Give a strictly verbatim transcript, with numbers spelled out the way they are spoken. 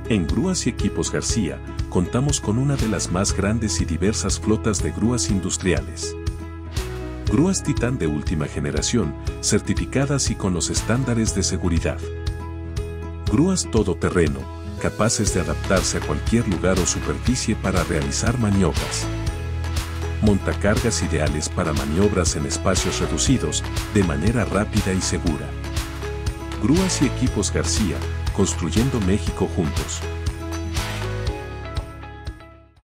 En Grúas y Equipos García, contamos con una de las más grandes y diversas flotas de grúas industriales. Grúas Titán de última generación, certificadas y con los estándares de seguridad. Grúas todoterreno, capaces de adaptarse a cualquier lugar o superficie para realizar maniobras. Montacargas ideales para maniobras en espacios reducidos, de manera rápida y segura. Grúas y Equipos García, construyendo México juntos.